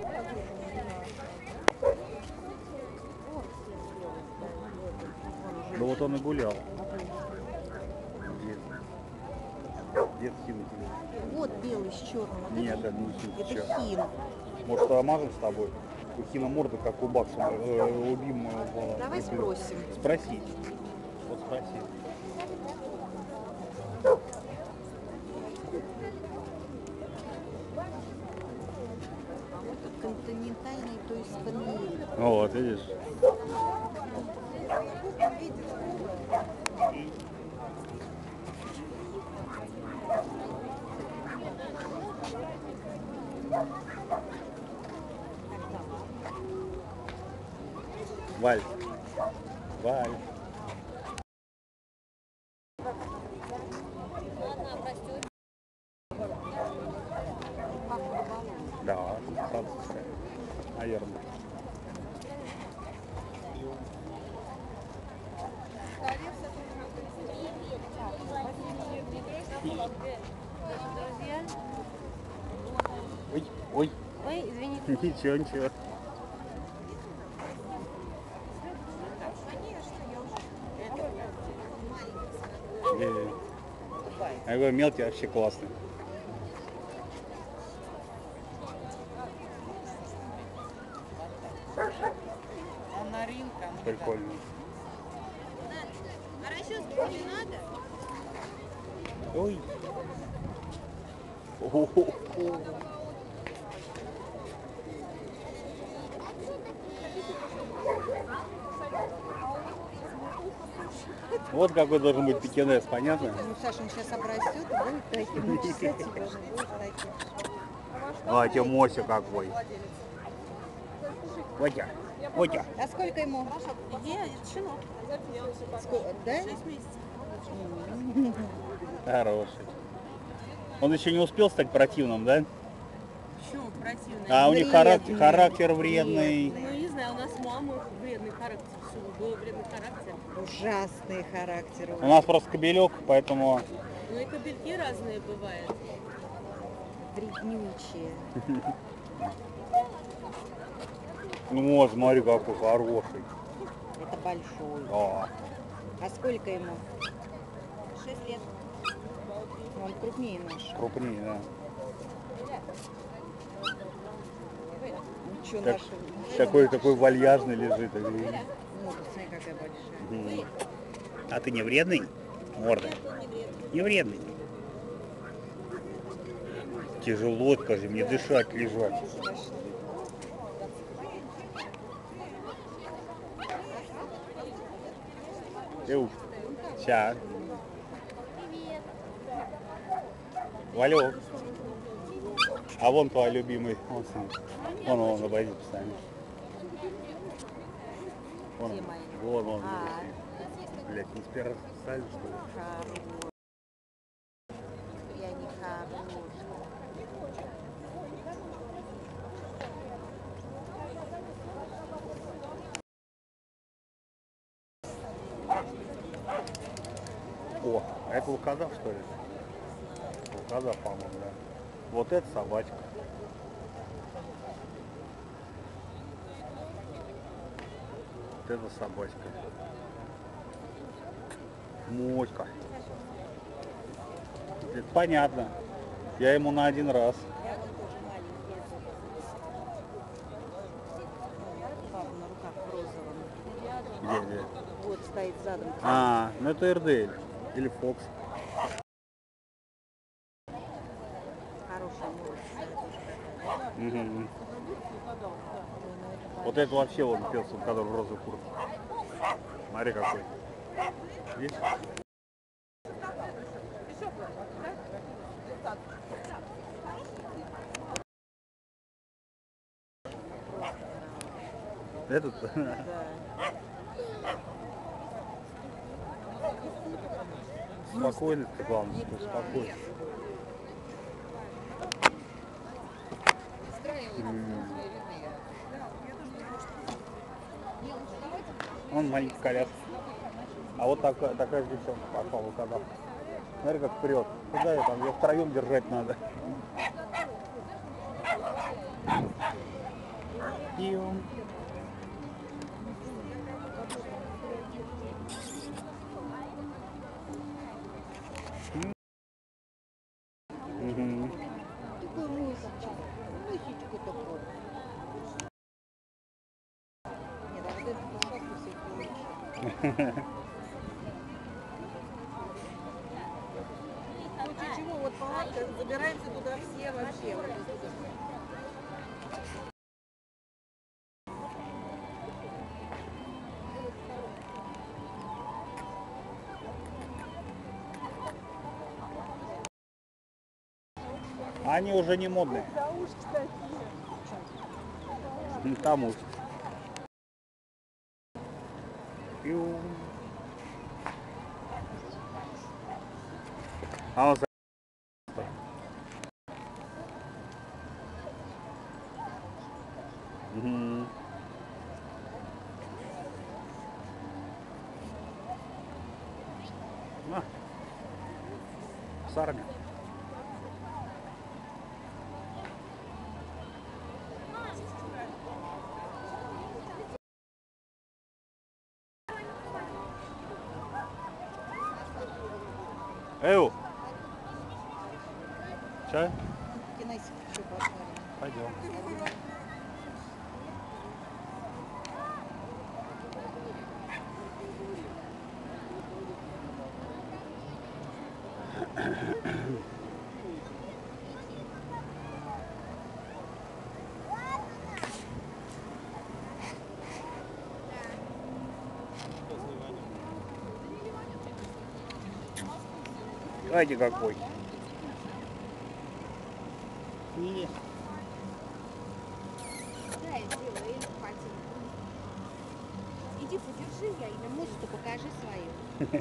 Да вот он и гулял. Дед хин. Вот белый с черным. Нет, это не хин. Это хин. Может, омажем с тобой? У хина морда, как у Бакса, любимого. Давай спросим. Спроси. Вот спроси. Континентальный, то есть панель. Вот, видишь? Валь. Валь. Да, французская. Наверное. Ой, ой. Ой, извините. Ничего, ничего. Я говорю, мелкий вообще классный. Прикольно. А расческу не надо? Ой. Вот какой должен быть пекинес, понятно? Ну, Саша, он сейчас обрастет и будет таким. Ну, чесать его же будет таким. А, тебе Мося какой. Водя, Водя. А сколько ему? Щенок. Сколько? Да? 6 месяцев. Хороший. Он еще не успел стать противным, да? Почему противный? А у них Вредный. характер вредный. Ну, не знаю, у нас мама вредный характер. Все, был вредный характер. Ужасный характер. У нас просто кобелек, поэтому... Ну и кобельки разные бывают. Вреднючие. Ну вот, смотри, какой хороший. Это большой. А, А сколько ему? 6 лет. Он крупнее нашего. крупнее, да. Ну что, Так, нашего? такой вальяжный лежит. Ну, смотри, какая большая. А ты не вредный? Морда. Не вредный. Тяжело, скажи, мне дышать, лежать. Сейчас. Валек. А вон твой любимый. Вон, обойди постоянно. Вон, Где мои? вон. Блять, не спираль, что ли? Хороший. Я не хороший. О, а это волкодав, что ли? Волкодав, по-моему, да. Вот это собачка. Вот это собачка. Моська. Это понятно. Я ему на один раз. Папа на руках в розовом. Где? Вот стоит задом. А, ну это РДЛ. Или Фокс. Хорошая молодец. Угу. Вот это вообще вот пес, который в розовой куртке. Смотри какой. Видишь? Этот? Спокойно, ты главное, что спокойно. Он маленький коляска. А вот такая же девчонка пошла в волкодав. Смотри, как вперед. Куда ее там? Ее втроем держать надо. Пьем. Мгм. Такой мысочка. Мысечку такой. Нет, а вот эту посадку все-таки лучше. В случае чего, вот палатка, забираемся туда все вообще. Вот туда. Они уже не модные. Да уж, кстати. Там уж. Пью. А он Мгм. На. Сарня. Эу. Чай? Кинесик еще посмотрим. Пойдем. Знаете какой? Не. Да, я сделаю, я хватит. Иди подержи, я и музыку покажи свою.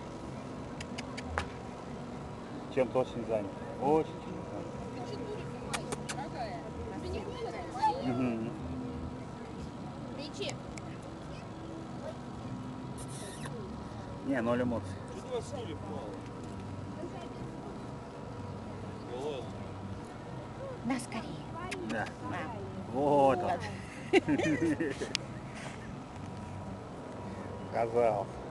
Чем-то очень занят. Очень занят. Мгм. Ричи. Не, ноль эмоций. На скорее. Да. Вот он. Казалось.